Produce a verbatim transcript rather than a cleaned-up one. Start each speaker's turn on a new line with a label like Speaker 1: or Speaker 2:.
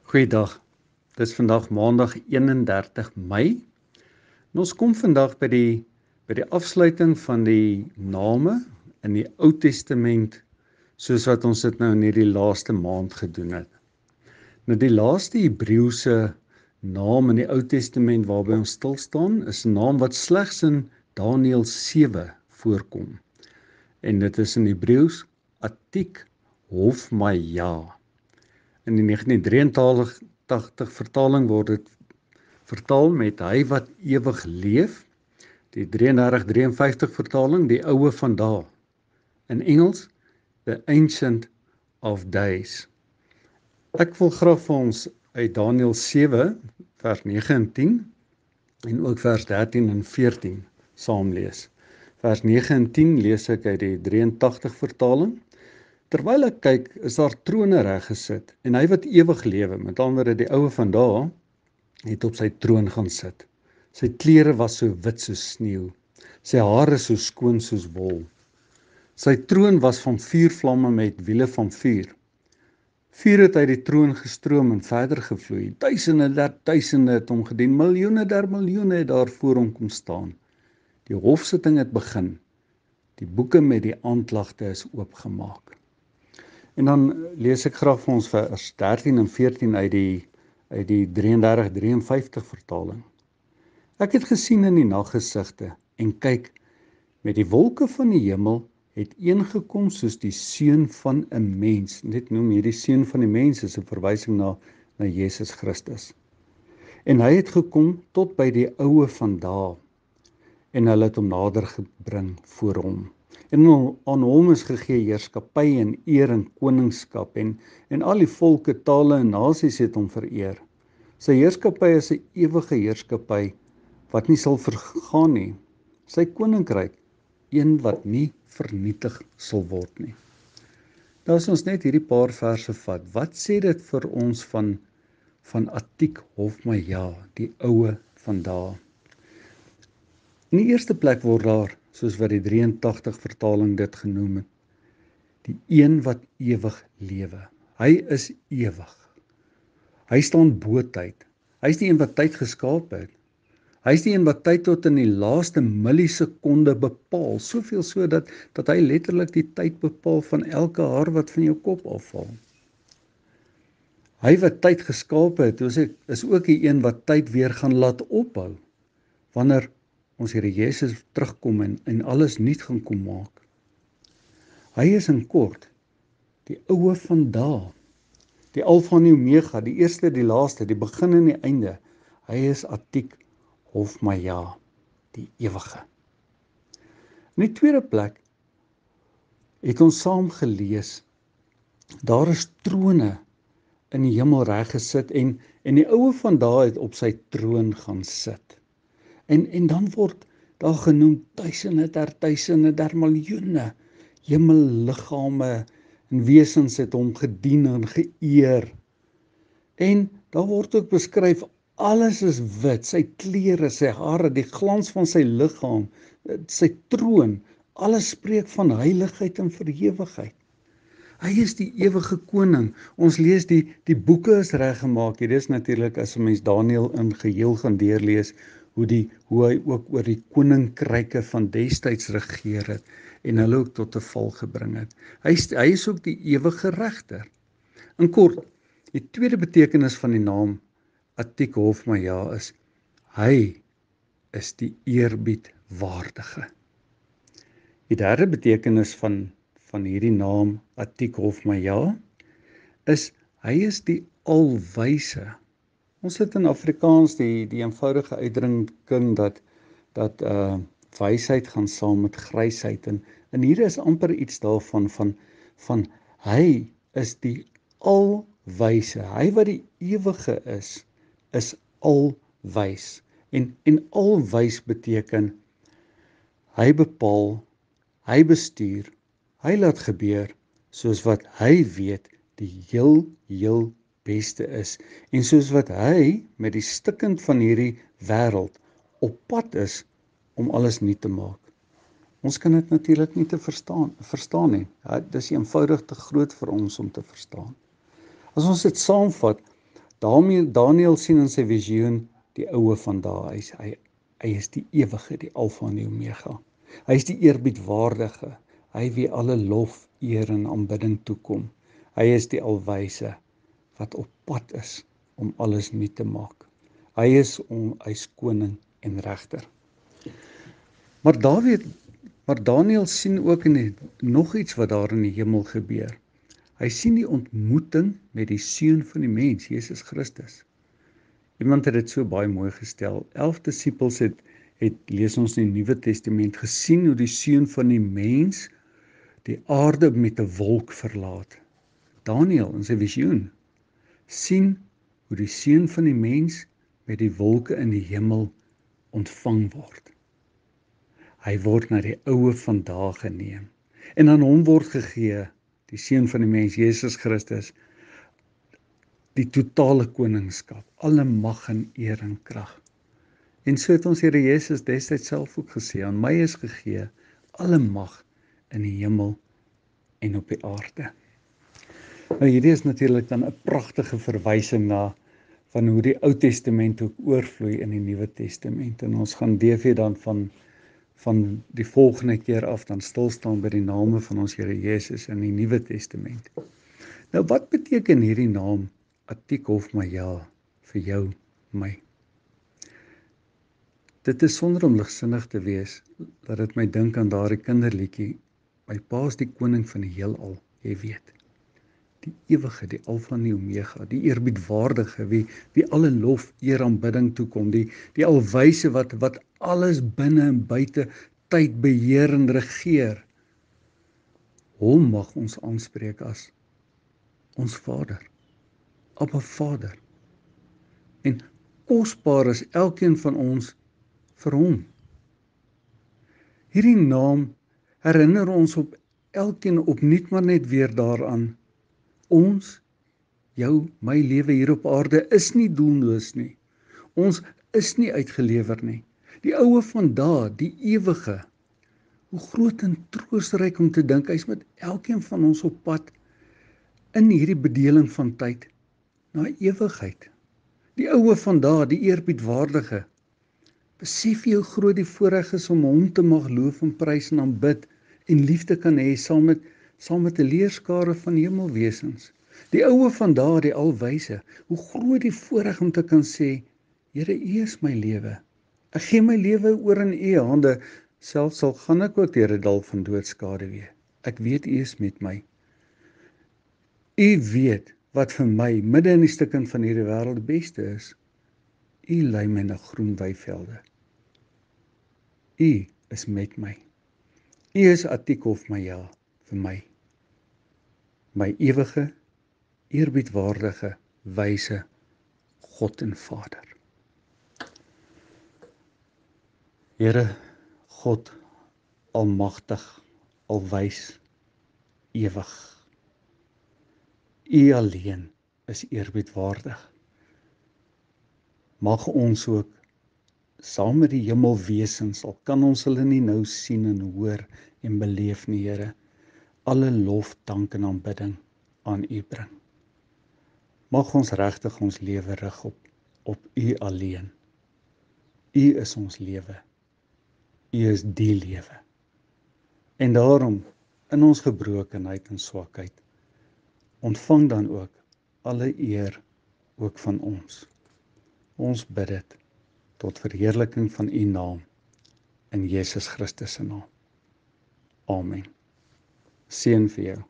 Speaker 1: Goeiedag, dit is vandag maandag eenendertig Mei. En ons kom vandag by die, by die afsluiting van die name in die Ou Testament, soos wat ons dit nou in hierdie laaste maand gedoen het. Nou die laaste Hebreëse naam in die Ou Testament waarby ons stil staan, is 'n naam wat slegs in Daniël sewe voorkom. En dit is in Hebreëus Atik Hofmaya. In die negentien drieëntachtig vertaling word dit vertaal met hy wat ewig leef. Die drieëndertig drieënvyftig vertaling, die oue van dae. In Engels, the ancient of days. Ek wil graag vir ons uit Daniël sewe vers nege en tien en ook vers dertien en veertien saam lees. Vers nege en tien lees ek uit die drieëntachtig vertaling. Terwyl ek kyk, is daar trone reg gesit, en hy wat ewig lewe, met ander woorde die oue van dae, het op sy troon gaan sit. Sy klere was so wit soos sneeu, sy hare so skoon soos wol. Sy troon was van vuurvlamme met wiele van vuur. Vuur het uit die troon gestroom en verder gevloei. Duisende der duisende het hom gedien, miljoene der miljoene het daar voor hom kom staan. Die hofsitting het begin. Die boeke met die aanklagte is oopgemaak. En dan lees ek graag vir ons vers dertien en veertien uit die, uit die drieëndertig drieënvyftig vertaling. Ek het gesien in die naggesigte, en kyk, met die wolke van die hemel het een gekom soos die seun van 'n mens. Net noem hierdie seun van die mens is 'n verwysing na, na Jesus Christus. En hy het gekom tot by die oue van dae, en hulle het hom nader gebring voor hom. En aan hom is gegee heerskappy en eer en koningskap, en, en al die volke, tale en nasies het hom vereer. Sy heerskappy is 'n ewige heerskappy, wat nie sal vergaan nie. Sy koninkryk, een wat nie vernietig sal word nie. Nou as ons net hierdie paar verse vat, wat sê dit vir ons van, van Atik Hofmaya, die oue van dae? In die eerste plek word daar, soos wat die drieëntachtig vertaling dit genoem het, die een wat ewig lewe. Hy is ewig. Hy staan bo tyd. Hy is die een wat tyd geskaap het. Hy is die een wat tyd tot in die laaste millisekonde bepaal, soveel so dat, dat hy letterlik die tyd bepaal van elke haar wat van jou kop afval. Hy wat tyd geskaap het, is ook die een wat tyd weer gaan laat ophou, wanneer ons Here Jesus terugkom en, en alles nuut gaan kom maak. Hy is in kort die oue van dae, die Alfa en die Omega, die eerste, die laaste, die begin en die einde. Hy is Atik Hofmaya, die ewige. In die tweede plek het ons saam gelees, daar is trone in die hemel reg gesit, en, en die oue van dae het op sy troon gaan sit. En, en dan word daar genoem duisende der duisende der miljoene hemelliggame en wesens het hom gedien en geëer. En daar word ook beskryf, alles is wit, sy klere, sy hare, die glans van sy liggaam, sy troon, alles spreek van heiligheid en verhewigheid. Hy is die ewige koning. Ons lees die, die boeke is reggemaak. Dit is natuurlik as 'n mens Daniël in geheel gaan deurlees, hoe, die, hoe hy ook oor die koninkryke van destyds regeer het, en hulle ook tot 'n val gebring het. Hy is, hy is ook die ewige regter. In kort, die tweede betekenis van die naam Atik Hofmaya is, hy is die eerbiedwaardige. Die derde betekenis van, van hierdie naam Atik Hofmaya is, hy is die alwyse. Ons het in Afrikaans die, die eenvoudige uitdrukking dat, dat uh, wysheid gaan saam met grysheid, en, en hier is amper iets daarvan, van, van hy is die alwyse, hy wat die ewige is, is alwys, en, en alwys beteken, hy bepaal, hy bestuur, hy laat gebeur, soos wat hy weet, die heel, heel beste is, en soos wat hy met die stikkend van hierdie wêreld op pad is om alles nuut te maak. Ons kan dit natuurlik nie te verstaan, verstaan nie. Ja, dis eenvoudig te groot vir ons om te verstaan. As ons dit saamvat, Daniel, Daniel sien in sy visioen die oue van daai, hy, is- hy, hy is die ewige, die Alfa en die Omega. Hy is die eerbiedwaardige, hy wie alle lof, eer en aanbidding toekom. Hy is die alwyse wat op pad is om alles nuut te maak. Hy is om, hy is koning en regter. Maar Dawid, maar Daniel sien ook in die, nog iets wat daar in die hemel gebeur. Hy sien die ontmoeting met die seun van die mens, Jesus Christus. Iemand het dit so baie mooi gestel. Elf disippels het, het lees ons in die Nuwe Testament gesien hoe die seun van die mens die aarde met 'n wolk verlaat. Daniel in sy visioen sien hoe die seun van die mens met die wolke in die hemel ontvang word. Hy word na die oue van dae geneem. En aan hom word gegee, die seun van die mens, Jesus Christus, die totale koningskap, alle mag en eer en krag. En so het ons Here Jesus destyds self ook gesê, aan my is gegee alle mag in die hemel en op die aarde. Nou hierdie is natuurlik dan 'n pragtige verwysing na van hoe die Ou Testament ook oorvloei in die Nuwe Testament. En ons gaan D V dan van van die volgende keer af dan stil staan by die name van ons Here Jesus in die Nuwe Testament. Nou wat beteken hierdie naam Atik-Hof-Maja vir jou, my? Dit is sonder om ligsinnig te wees, dat dit my dink aan daardie kinderliedjie, my pa is die koning van die heelal, jy weet. Die ewige, die Alfa en die Omega, die eerbiedwaardige, wie, wie alle lof, eer, aanbidding toekom, die, die alwyse wat, wat alles binne en buite tyd beheer en regeer. Hom mag ons aanspreek as ons Vader, Abba Vader. En kosbaar is elkeen van ons vir hom. Hierdie naam herinner ons op elkeen opnuut maar net weer daaraan. Ons, jou, my lewe hier op aarde is nie doelloos nie. Ons is nie uitgelewer nie. Die oue van daai, die ewige. Hoe groot en troostryk om te dink, hy is met elkeen van ons op pad in hierdie bedeling van tyd na ewigheid. Die oue van daai, die eerbiedwaardige. Besef jy hoe groot die voorreg is om hom te mag loof en prys en aanbid en liefde kan hê saam met saam met 'n leerskare van hemelwesens. Die oue van daai, die alwyse, hoe groot die voorreg om te kan sê, Here, U is my lewe. Ek gee my lewe oor in U hande, selfs al gaan ek ook deur 'n dal van doodskade weer. Ek weet U is met my. U weet wat vir my midde in die stukken van hierdie wêreld die beste is. U lei my na groen weivelde. U is met my. U is Atik-Hof-Maja vir my. My ewige, eerbiedwaardige, wyse God en Vader. Here, God, almagtig, alwys, ewig. U alleen is eerbiedwaardig. Mag ons ook saam met die hemelwesens, al kan ons hulle nie nou sien en hoor en beleef nie, Here, alle lof, dank en aanbidding aan U bring. Mag ons regtig ons lewe rig op, op U alleen. U is ons lewe. U is die lewe. En daarom, in ons gebrokenheid en swakheid, ontvang dan ook alle eer ook van ons. Ons bid dit tot verheerliking van U naam in Jesus Christus se naam. Amen. Seën vir jou.